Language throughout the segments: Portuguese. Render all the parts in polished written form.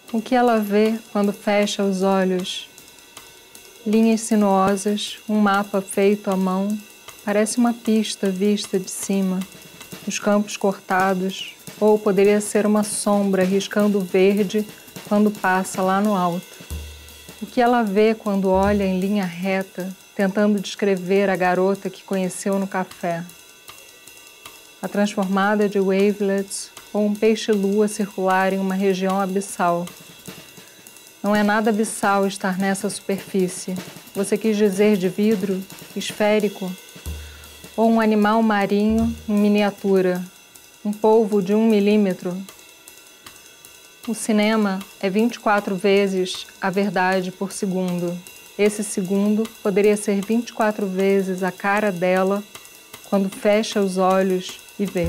O que ela vê quando fecha os olhos? Linhas sinuosas, um mapa feito à mão, parece uma pista vista de cima, os campos cortados, ou poderia ser uma sombra riscando o verde quando passa lá no alto. O que ela vê quando olha em linha reta, tentando descrever a garota que conheceu no café? A transformada de wavelets ou um peixe-lua circular em uma região abissal. Não é nada abissal estar nessa superfície. Você quis dizer de vidro, esférico? Ou um animal marinho em miniatura, um polvo de 1 milímetro? O cinema é 24 vezes a verdade por segundo. Esse segundo poderia ser 24 vezes a cara dela quando fecha os olhos e vê.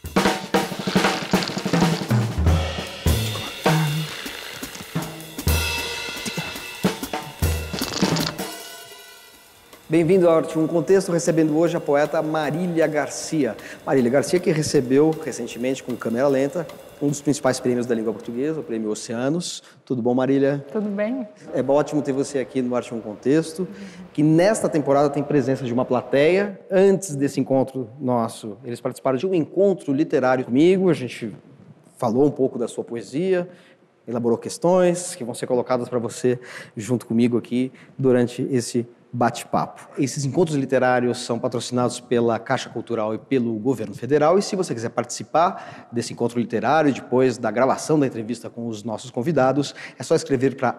Bem-vindo ao Arte um Contexto, recebendo hoje a poeta Marília Garcia. Marília Garcia, que recebeu recentemente com Câmera Lenta um dos principais prêmios da língua portuguesa, o Prêmio Oceanos. Tudo bom, Marília? Tudo bem. É ótimo ter você aqui no Arte um Contexto, que nesta temporada tem presença de uma plateia. Antes desse encontro nosso, eles participaram de um encontro literário comigo, a gente falou um pouco da sua poesia, elaborou questões que vão ser colocadas para você junto comigo aqui durante esse bate-papo. Esses encontros literários são patrocinados pela Caixa Cultural e pelo Governo Federal, e se você quiser participar desse encontro literário depois da gravação da entrevista com os nossos convidados, é só escrever para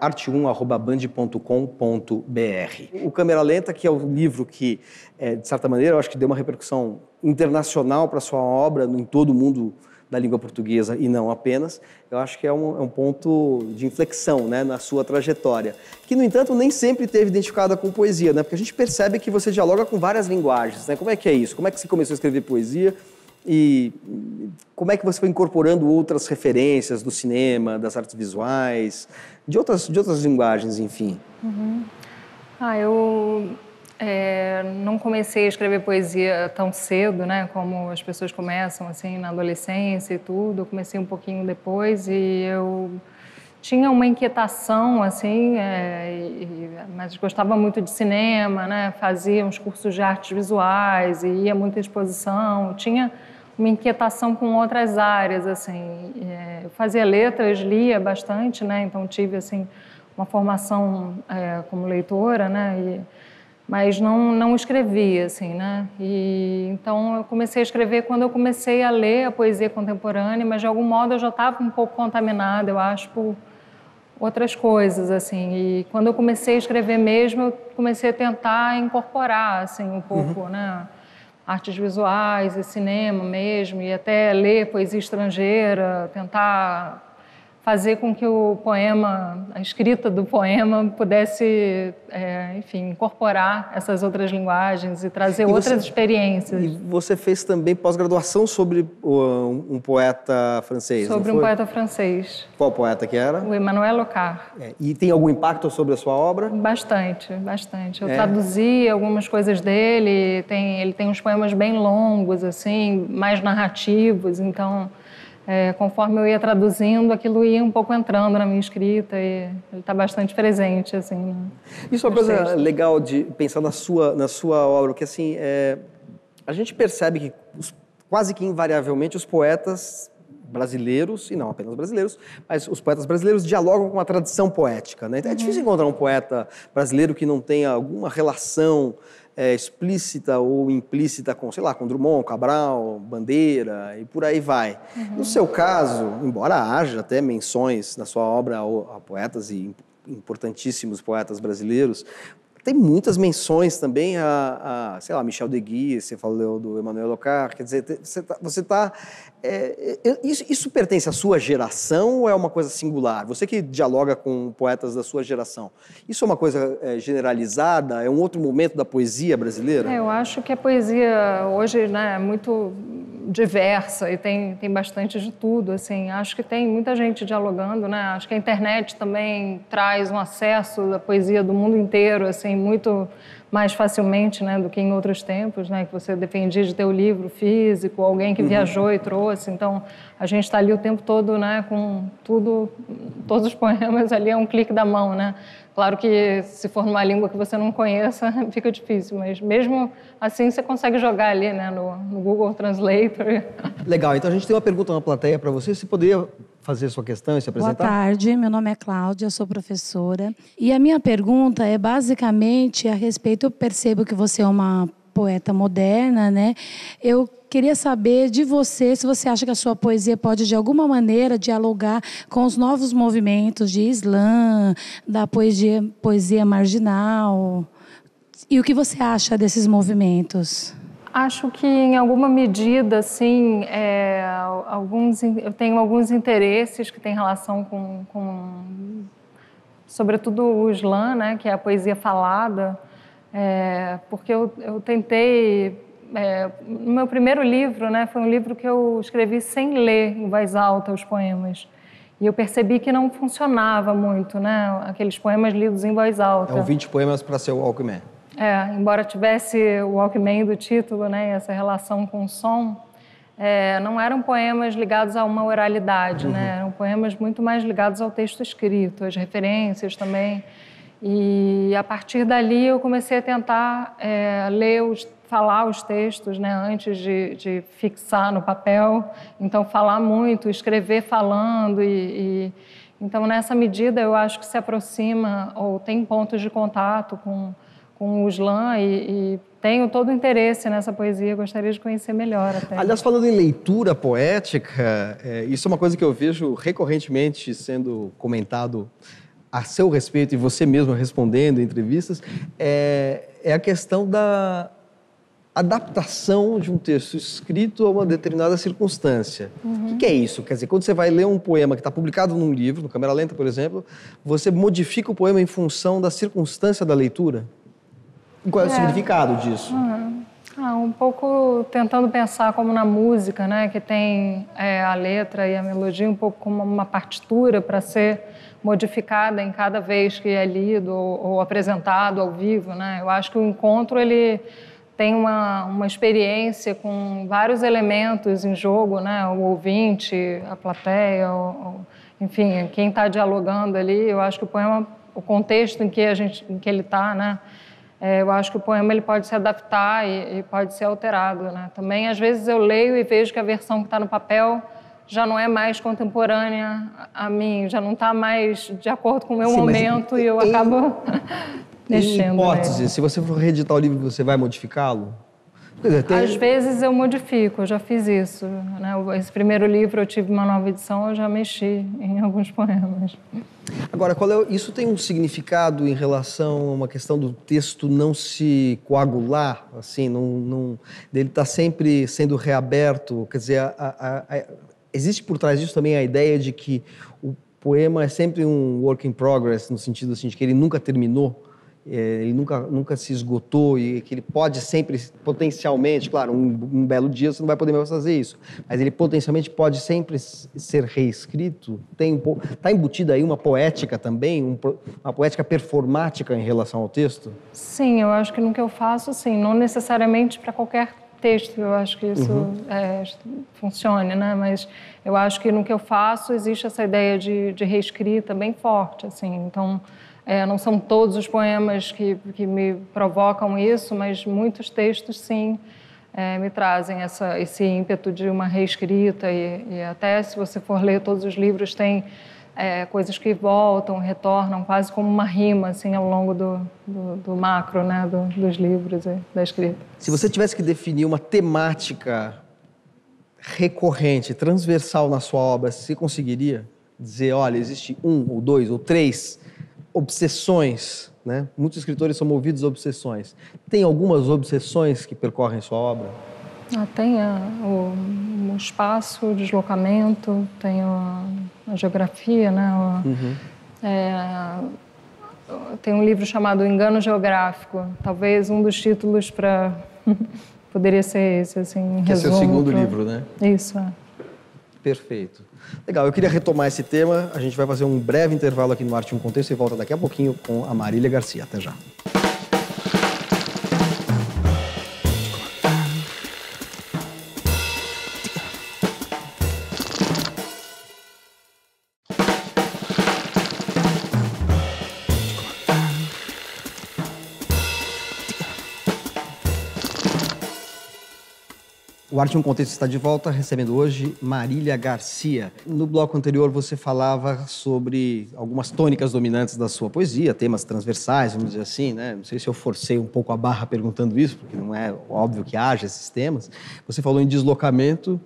arte1@band.com.br. O Câmera Lenta, que é o livro que, de certa maneira, eu acho que deu uma repercussão internacional para a sua obra em todo o mundo da língua portuguesa e não apenas, eu acho que é um ponto de inflexão, né, na sua trajetória, que, no entanto, nem sempre esteve identificada com poesia, né, porque a gente percebe que você dialoga com várias linguagens, né? Como é que é isso? Como é que você começou a escrever poesia e como é que você foi incorporando outras referências do cinema, das artes visuais, de outras linguagens, enfim? Eu não comecei a escrever poesia tão cedo, né, como as pessoas começam, assim, na adolescência e tudo. Eu comecei um pouquinho depois e eu tinha uma inquietação, assim, mas gostava muito de cinema, né, fazia uns cursos de artes visuais e ia muito à exposição. Tinha uma inquietação com outras áreas, assim. Eu fazia letras, lia bastante, né, então tive, assim, uma formação como leitora, né, mas não escrevia, assim, né? E então eu comecei a escrever quando eu comecei a ler a poesia contemporânea, mas de algum modo eu já estava um pouco contaminada, eu acho, por outras coisas, assim. E quando eu comecei a escrever mesmo, eu comecei a tentar incorporar, assim, um pouco, né? Artes visuais e cinema mesmo, e até ler poesia estrangeira, tentar fazer com que o poema, a escrita do poema pudesse, enfim, incorporar essas outras linguagens e trazer outras experiências. E você fez também pós-graduação sobre um poeta francês, Sobre um poeta francês. Qual poeta que era? O Emmanuel Locard. E tem algum impacto sobre a sua obra? Bastante, bastante. Eu traduzi algumas coisas dele, ele tem uns poemas bem longos, assim, mais narrativos, então... conforme eu ia traduzindo, aquilo ia um pouco entrando na minha escrita e ele está bastante presente, assim. Isso é uma coisa legal de pensar na sua obra, porque, assim, a gente percebe que quase que invariavelmente os poetas brasileiros, e não apenas brasileiros, mas os poetas brasileiros dialogam com a tradição poética, né? Então, é difícil encontrar um poeta brasileiro que não tenha alguma relação explícita ou implícita com, sei lá, com Drummond, Cabral, Bandeira e por aí vai. No seu caso, embora haja até menções na sua obra a poetas e importantíssimos poetas brasileiros, tem muitas menções também sei lá, Michel Deguy, você falou do Emmanuel Locard, quer dizer, isso pertence à sua geração ou é uma coisa singular? Você que dialoga com poetas da sua geração, isso é uma coisa generalizada? É um outro momento da poesia brasileira? Eu acho que a poesia hoje, né, é muito diversa e tem bastante de tudo, assim. Acho que tem muita gente dialogando, né? Acho que a internet também traz um acesso da poesia do mundo inteiro, assim, muito mais facilmente, né, do que em outros tempos, né, que você dependia de ter o livro físico, alguém que viajou e trouxe. Então, a gente está ali o tempo todo, né, com tudo todos os poemas ali é um clique da mão, né? Claro que se for numa língua que você não conheça, fica difícil, mas mesmo assim você consegue jogar ali, né, no Google Translator. Legal, então a gente tem uma pergunta na plateia para você. Você poderia fazer sua questão e se apresentar? Boa tarde, meu nome é Cláudia, sou professora. E a minha pergunta é basicamente a respeito, eu percebo que você é uma poeta moderna, né? Eu queria saber de você, se você acha que a sua poesia pode, de alguma maneira, dialogar com os novos movimentos de Islã, da poesia marginal. E o que você acha desses movimentos? Acho que, em alguma medida, sim, eu tenho alguns interesses que têm relação sobretudo, o Islã, né, que é a poesia falada, porque eu tentei... no meu primeiro livro, né, foi um livro que eu escrevi sem ler em voz alta os poemas. E eu percebi que não funcionava muito, né, aqueles poemas lidos em voz alta. É 20 poemas para ser o Walkman. Embora tivesse o Walkman do título, né, essa relação com o som, não eram poemas ligados a uma oralidade, né, eram poemas muito mais ligados ao texto escrito, às referências também. E a partir dali eu comecei a tentar falar os textos, né, antes de fixar no papel. Então, falar muito, escrever falando. Então, nessa medida, eu acho que se aproxima ou tem pontos de contato com o Islã e tenho todo o interesse nessa poesia, gostaria de conhecer melhor até. Aliás, falando em leitura poética, isso é uma coisa que eu vejo recorrentemente sendo comentado a seu respeito e você mesmo respondendo em entrevistas, é a questão da adaptação de um texto escrito a uma determinada circunstância. O que é isso? Quer dizer, quando você vai ler um poema que está publicado num livro, no Câmara Lenta, por exemplo, você modifica o poema em função da circunstância da leitura? E qual é o significado disso? Um pouco tentando pensar como na música, né, que tem a letra e a melodia um pouco como uma partitura para ser modificada em cada vez que é lido ou apresentado ao vivo, né? Eu acho que o encontro ele tem uma experiência com vários elementos em jogo, né? O ouvinte, a plateia, enfim, quem está dialogando ali. Eu acho que o poema, o contexto em que ele está, né? Eu acho que o poema ele pode se adaptar e pode ser alterado, né? Também, às vezes, eu leio e vejo que a versão que está no papel já não é mais contemporânea a mim, já não está mais de acordo com o meu momento e eu acabo mexendo. Em hipótese, se você for reeditar o livro, você vai modificá-lo? Às vezes eu modifico, eu já fiz isso, né? Esse primeiro livro eu tive uma nova edição, eu já mexi em alguns poemas. Agora, isso tem um significado em relação a uma questão do texto não se coagular, assim, dele estar sempre sendo reaberto, quer dizer, existe por trás disso também a ideia de que o poema é sempre um work in progress, no sentido assim, de que ele nunca terminou, ele nunca se esgotou e que ele pode sempre, potencialmente, claro, um belo dia você não vai poder mais fazer isso, mas ele potencialmente pode sempre ser reescrito. Está embutida aí uma poética também, uma poética performática em relação ao texto? Sim, eu acho que no que eu faço, sim, não necessariamente para qualquer texto, eu acho que isso funcione, né? Mas eu acho que no que eu faço existe essa ideia de reescrita bem forte, assim, então... não são todos os poemas que me provocam isso, mas muitos textos, sim, me trazem esse ímpeto de uma reescrita e até se você for ler todos os livros, tem coisas que voltam, retornam, quase como uma rima, assim, ao longo do macro, né, dos livros e da escrita. Se você tivesse que definir uma temática recorrente, transversal na sua obra, você conseguiria dizer, olha, existe 1 ou 2 ou 3 obsessões, né? Muitos escritores são movidos a obsessões. Tem algumas obsessões que percorrem sua obra? Tem o espaço, o deslocamento, tem a geografia, né? Tem um livro chamado Engano Geográfico. Talvez um dos títulos para poderia ser esse, assim, em resumo. Que é seu segundo livro, né? Isso, Perfeito. Legal, eu queria retomar esse tema. A gente vai fazer um breve intervalo aqui no Arte em um Contexto e volta daqui a pouquinho com a Marília Garcia. Até já. O Arte em um Contexto está de volta, recebendo hoje Marília Garcia. No bloco anterior você falava sobre algumas tônicas dominantes da sua poesia, temas transversais, vamos dizer assim, né? Não sei se eu forcei um pouco a barra perguntando isso, porque não é óbvio que haja esses temas. Você falou em deslocamento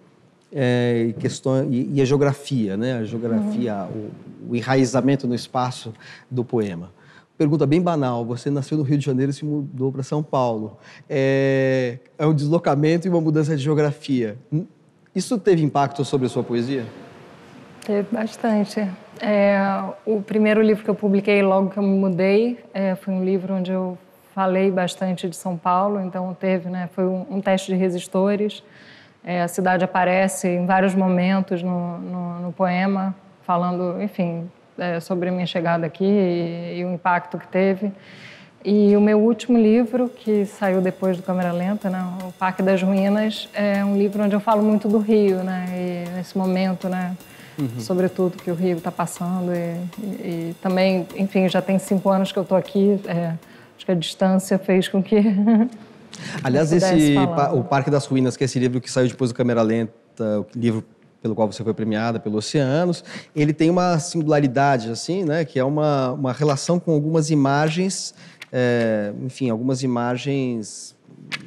e a geografia, né? A geografia, o enraizamento no espaço do poema. Pergunta bem banal, você nasceu no Rio de Janeiro e se mudou para São Paulo. É um deslocamento e uma mudança de geografia. Isso teve impacto sobre a sua poesia? Teve bastante. O primeiro livro que eu publiquei logo que eu me mudei foi um livro onde eu falei bastante de São Paulo, então foi um teste de resistores. A cidade aparece em vários momentos no poema, falando, enfim, sobre a minha chegada aqui e o impacto que teve. E o meu último livro, que saiu depois do Câmera Lenta, né, O Parque das Ruínas, é um livro onde eu falo muito do Rio, né, e nesse momento, né, sobretudo que o Rio está passando e também, enfim, já tem 5 anos que eu estou aqui, acho que a distância fez com que aliás, o Parque das Ruínas, que é esse livro que saiu depois do Câmera Lenta, o livro pelo qual você foi premiada pelo Oceanos, ele tem uma singularidade, assim, né, que é uma relação com algumas imagens, algumas imagens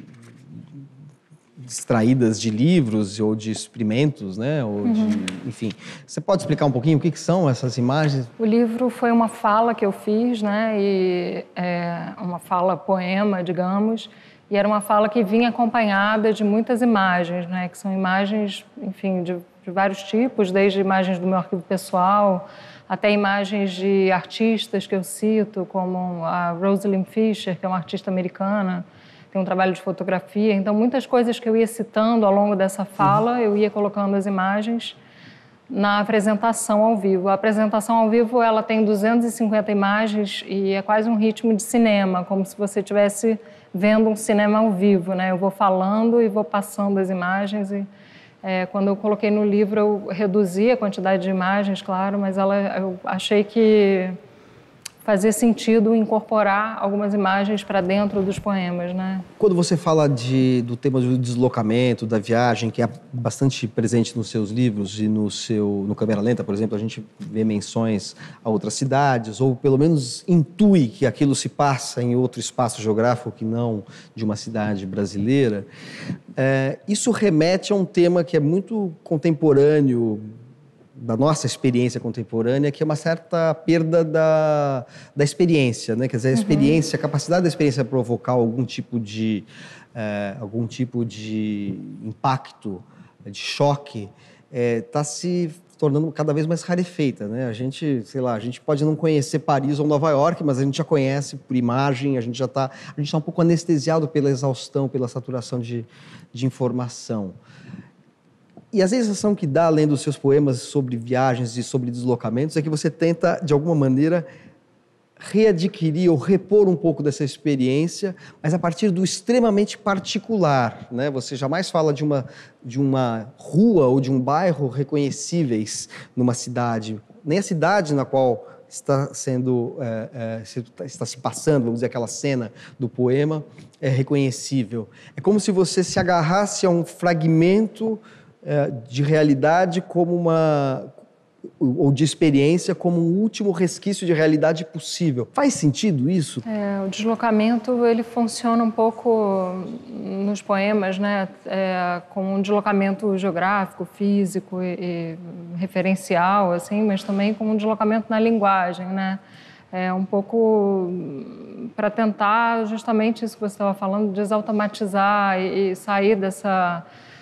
extraídas de livros ou de experimentos, né, enfim. Você pode explicar um pouquinho o que são essas imagens? O livro foi uma fala que eu fiz, né, e uma fala poema, digamos, e era uma fala que vinha acompanhada de muitas imagens, né, que são imagens, enfim, de vários tipos, desde imagens do meu arquivo pessoal até imagens de artistas que eu cito, como a Rosalind Fisher, que é uma artista americana, tem um trabalho de fotografia. Então, muitas coisas que eu ia citando ao longo dessa fala, eu ia colocando as imagens na apresentação ao vivo. A apresentação ao vivo, ela tem 250 imagens e é quase um ritmo de cinema, como se você estivesse vendo um cinema ao vivo, né? Eu vou falando e vou passando as imagens e quando eu coloquei no livro, eu reduzi a quantidade de imagens, claro, mas eu achei que fazia sentido incorporar algumas imagens para dentro dos poemas, né? Quando você fala do tema do deslocamento, da viagem, que é bastante presente nos seus livros e no Câmera Lenta, por exemplo, a gente vê menções a outras cidades, ou pelo menos intui que aquilo se passa em outro espaço geográfico que não de uma cidade brasileira, isso remete a um tema que é muito contemporâneo, da nossa experiência contemporânea, que é uma certa perda da experiência, né? Quer dizer, a experiência, a capacidade da experiência provocar algum tipo de impacto, de choque, está se tornando cada vez mais rarefeita, né? A gente pode não conhecer Paris ou Nova York, mas a gente já conhece por imagem, a gente está um pouco anestesiado pela exaustão, pela saturação de informação. E a sensação que dá, lendo os seus poemas sobre viagens e sobre deslocamentos, é que você tenta, de alguma maneira, readquirir ou repor um pouco dessa experiência, mas a partir do extremamente particular, né? Você jamais fala de uma rua ou de um bairro reconhecíveis numa cidade, nem a cidade na qual está se passando, vamos dizer, aquela cena do poema é reconhecível. É como se você se agarrasse a um fragmento de realidade ou de experiência como um último resquício de realidade possível. Faz sentido isso? O deslocamento, ele funciona um pouco nos poemas, né? Como um deslocamento geográfico, físico e referencial, assim, mas também como um deslocamento na linguagem, né? Um pouco para tentar justamente isso que você estava falando, desautomatizar e sair dessa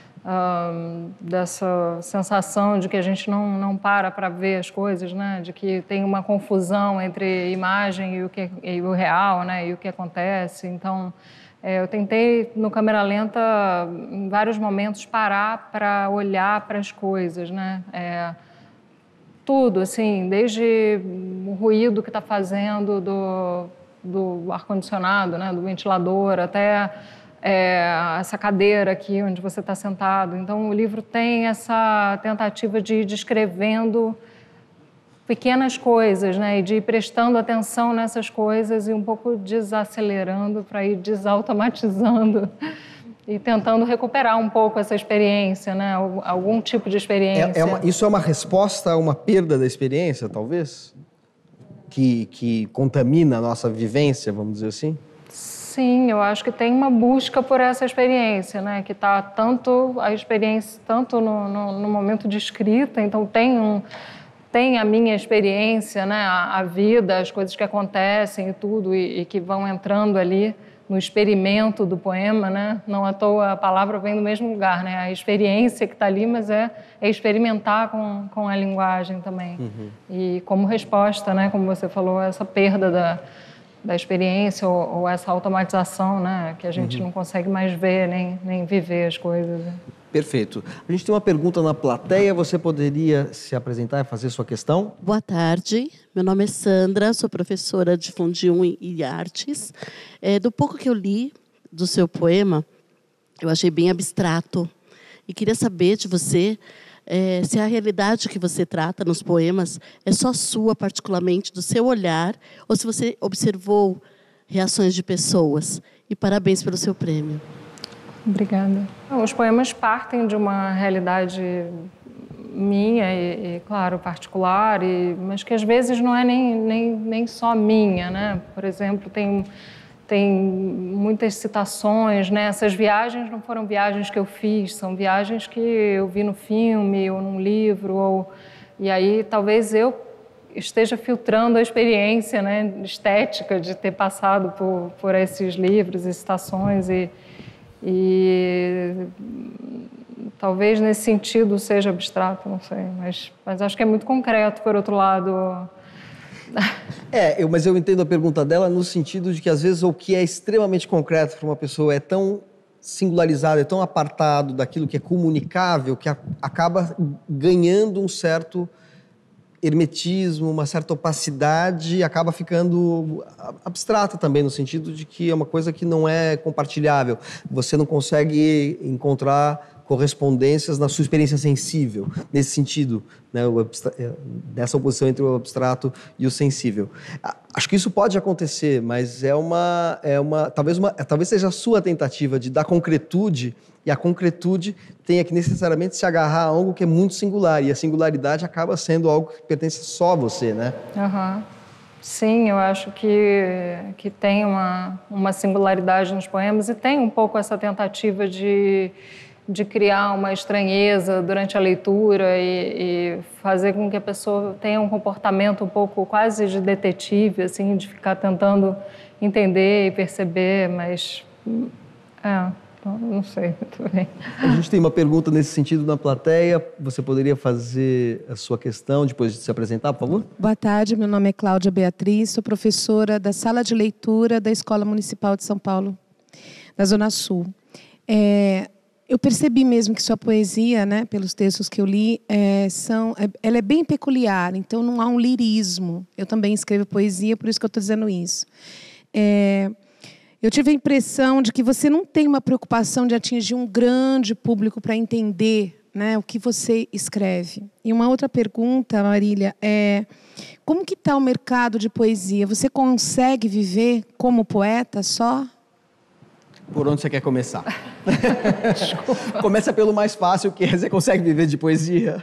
sensação de que a gente não para ver as coisas, né? De que tem uma confusão entre imagem e o real, né? E o que acontece. Então, eu tentei, no Câmera Lenta, em vários momentos, parar para olhar para as coisas, né? Tudo, assim, desde o ruído que está fazendo do ar-condicionado, né? Do ventilador, até essa cadeira aqui onde você está sentado. Então, o livro tem essa tentativa de ir descrevendo pequenas coisas, né? E de ir prestando atenção nessas coisas e um pouco desacelerando para ir desautomatizando e tentando recuperar um pouco essa experiência, né? Algum tipo de experiência. Isso é uma resposta a uma perda da experiência, talvez? Que contamina a nossa vivência, vamos dizer assim? Sim, eu acho que tem uma busca por essa experiência, né? Que está tanto a experiência, tanto no momento de escrita, então tem a minha experiência, né? A vida, as coisas que acontecem e tudo, e que vão entrando ali no experimento do poema, né? Não à toa a palavra vem do mesmo lugar, né? A experiência que está ali, mas é experimentar com a linguagem também. Uhum. E como resposta, né? Como você falou, essa perda da experiência ou essa automatização, né? Que a gente não consegue mais ver nem viver as coisas. Né? Perfeito. A gente tem uma pergunta na plateia. Você poderia se apresentar e fazer sua questão? Boa tarde. Meu nome é Sandra, sou professora de Fundium e Artes. Do pouco que eu li do seu poema, eu achei bem abstrato. E queria saber de você se a realidade que você trata nos poemas é só sua, particularmente, do seu olhar, ou se você observou reações de pessoas. E parabéns pelo seu prêmio. Obrigada. Os poemas partem de uma realidade minha e claro, particular, mas que às vezes não é nem só minha, né? Por exemplo, tem muitas citações, né? Essas viagens não foram viagens que eu fiz, são viagens que eu vi no filme ou num livro, e aí talvez eu esteja filtrando a experiência, né, estética de ter passado por esses livros e citações e talvez nesse sentido seja abstrato, não sei, mas acho que é muito concreto, por outro lado. Mas eu entendo a pergunta dela no sentido de que às vezes o que é extremamente concreto para uma pessoa é tão singularizado, é tão apartado daquilo que é comunicável, que acaba ganhando um certo hermetismo, uma certa opacidade, acaba ficando abstrata também, no sentido de que é uma coisa que não é compartilhável. Você não consegue encontrar correspondências na sua experiência sensível, nesse sentido, né, dessa oposição entre o abstrato e o sensível. Acho que isso pode acontecer, mas talvez seja a sua tentativa de dar concretude, e a concretude tenha que necessariamente se agarrar a algo que é muito singular, e a singularidade acaba sendo algo que pertence só a você, né? Uhum. Sim, eu acho que tem uma singularidade nos poemas e tem um pouco essa tentativa de criar uma estranheza durante a leitura e fazer com que a pessoa tenha um comportamento um pouco quase de detetive, assim, de ficar tentando entender e perceber, mas não sei muito bem. A gente tem uma pergunta nesse sentido na plateia. Você poderia fazer a sua questão depois de se apresentar, por favor? Boa tarde, meu nome é Cláudia Beatriz, sou professora da Sala de Leitura da Escola Municipal de São Paulo, da Zona Sul. Eu percebi mesmo que sua poesia, né, pelos textos que eu li, ela é bem peculiar, então não há um lirismo. Eu também escrevo poesia, por isso que eu estou dizendo isso. Eu tive a impressão de que você não tem uma preocupação de atingir um grande público para entender, né, o que você escreve. E uma outra pergunta, Marília, como que está o mercado de poesia? Você consegue viver como poeta só? Por onde você quer começar? Começa pelo mais fácil, que você consegue viver de poesia.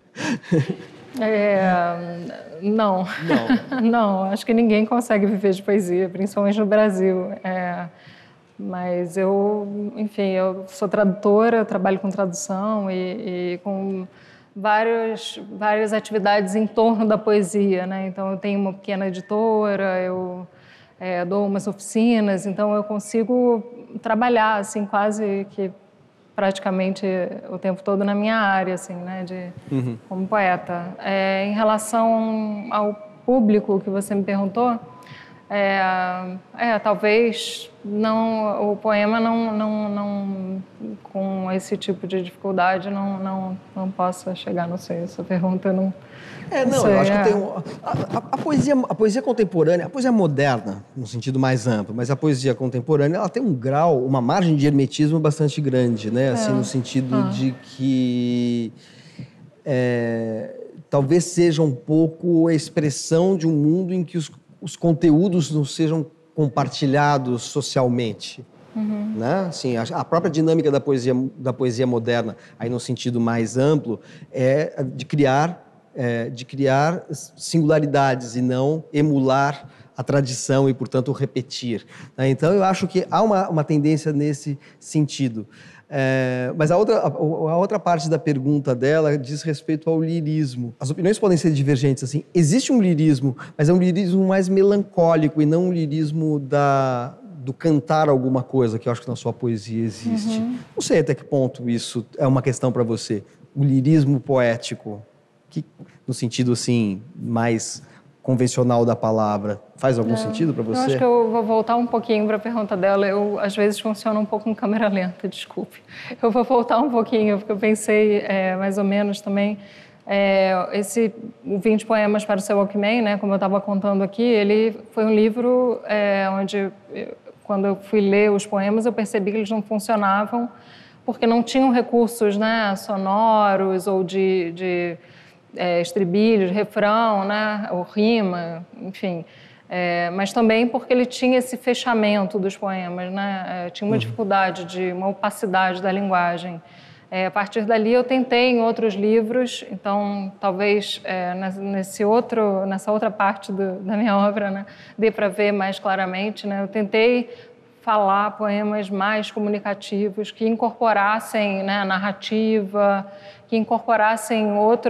Não. Não, acho que ninguém consegue viver de poesia, principalmente no Brasil. Mas eu sou tradutora, eu trabalho com tradução e com várias atividades em torno da poesia, né? Então, eu tenho uma pequena editora, eu dou umas oficinas, então eu consigo trabalhar assim quase que praticamente o tempo todo na minha área, assim, né, como poeta. Em relação ao público que você me perguntou, talvez não, o poema não com esse tipo de dificuldade não possa chegar, não sei, essa pergunta não. Eu acho que tem a poesia contemporânea, a poesia moderna, no sentido mais amplo, mas a poesia contemporânea, ela tem um grau, uma margem de hermetismo bastante grande, né? Assim, no sentido de que talvez seja um pouco a expressão de um mundo em que os conteúdos não sejam compartilhados socialmente. Né? Assim, a própria dinâmica da poesia moderna, aí no sentido mais amplo, é de criar singularidades e não emular a tradição e, portanto, repetir. Né? Então, eu acho que há uma tendência nesse sentido. Mas a outra parte da pergunta dela diz respeito ao lirismo. As opiniões podem ser divergentes. Assim. Existe um lirismo, mas é um lirismo mais melancólico e não um lirismo do cantar alguma coisa, que eu acho que na sua poesia existe. Não sei até que ponto isso é uma questão para você. O lirismo poético, que, no sentido assim, mais convencional da palavra, faz algum sentido para você? Eu acho que eu vou voltar um pouquinho para a pergunta dela. Eu, às vezes, funciono um pouco em câmera lenta, desculpe. Eu vou voltar um pouquinho, porque eu pensei mais ou menos também. O 20 Poemas para o Seu Walkman, né, como eu estava contando aqui, ele foi um livro onde, quando eu fui ler os poemas, eu percebi que eles não funcionavam porque não tinham recursos, né, sonoros ou de estribilhos, refrão, né, ou rima, enfim. Mas também porque ele tinha esse fechamento dos poemas, né? Tinha uma dificuldade, uma opacidade da linguagem. A partir dali eu tentei em outros livros, então talvez nessa outra parte da minha obra, né, dê para ver mais claramente, né? Eu tentei falar poemas mais comunicativos, que incorporassem, né, a narrativa, que incorporassem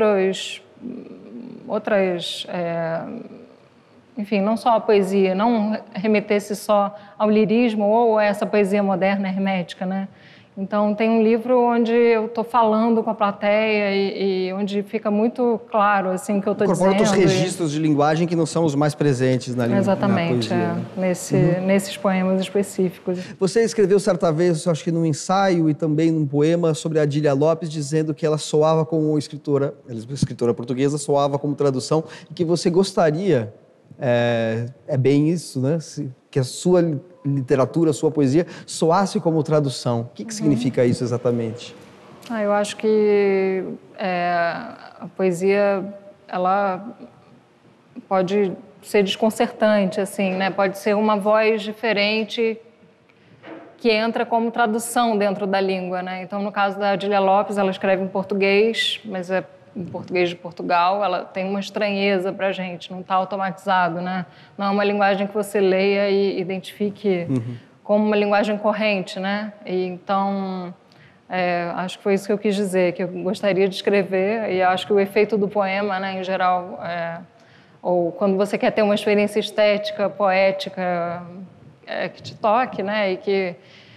enfim, não só a poesia, não remetesse só ao lirismo ou a essa poesia moderna hermética, né? Então, tem um livro onde eu estou falando com a plateia e onde fica muito claro assim, o que eu estou dizendo. Incorpora outros registros de linguagem que não são os mais presentes na poesia. Exatamente, nesses poemas específicos. Você escreveu certa vez, acho que num ensaio e também num poema, sobre a Adília Lopes, dizendo que ela soava como escritora portuguesa, soava como tradução, e que você gostaria, é bem isso, né? Que a sua literatura, a sua poesia soasse como tradução. O que significa isso exatamente? Eu acho que a poesia, ela pode ser desconcertante, assim, né? Pode ser uma voz diferente que entra como tradução dentro da língua, né? Então, no caso da Adília Lopes, ela escreve em português, mas é em português de Portugal, ela tem uma estranheza para a gente, não está automatizado, né? Não é uma linguagem que você leia e identifique como uma linguagem corrente, né? E então, acho que foi isso que eu quis dizer, que eu gostaria de escrever, e acho que o efeito do poema, né, em geral, ou quando você quer ter uma experiência estética, poética, que te toque, né, e que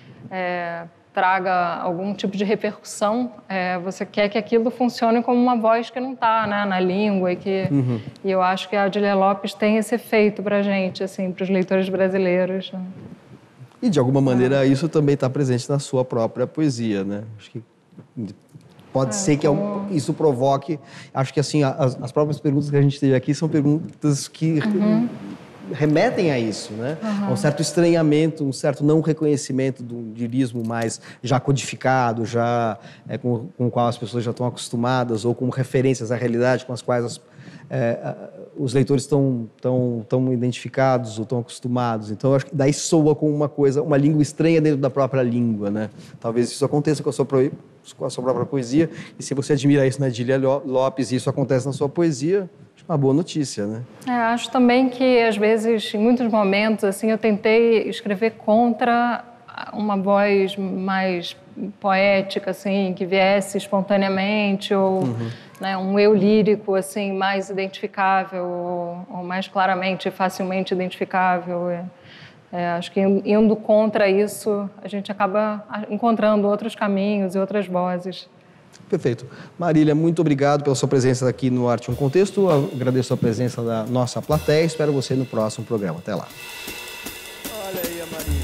traga algum tipo de repercussão, você quer que aquilo funcione como uma voz que não está, né, na língua e eu acho que a Adília Lopes tem esse efeito para a gente, assim, para os leitores brasileiros. Né? E de alguma maneira isso também está presente na sua própria poesia, né? Acho que pode ser que isso provoque. Acho que assim as próprias perguntas que a gente teve aqui são perguntas que remetem a isso, né? A um certo estranhamento, um certo não reconhecimento do lirismo mais já codificado, já com o qual as pessoas já estão acostumadas, ou como referências à realidade com as quais os leitores estão identificados ou estão acostumados. Então, acho que daí soa com uma língua estranha dentro da própria língua, né? Talvez isso aconteça com a sua própria poesia, e se você admira isso na Adília Lopes e isso acontece na sua poesia, uma boa notícia, né? Acho também que, às vezes, em muitos momentos, assim, eu tentei escrever contra uma voz mais poética, assim, que viesse espontaneamente, ou né, um eu lírico, assim, mais identificável, ou mais claramente, facilmente identificável. Acho que indo contra isso, a gente acaba encontrando outros caminhos e outras vozes. Perfeito. Marília, muito obrigado pela sua presença aqui no Arte um Contexto. Eu agradeço a presença da nossa plateia. Espero você no próximo programa. Até lá. Olha aí a Marília.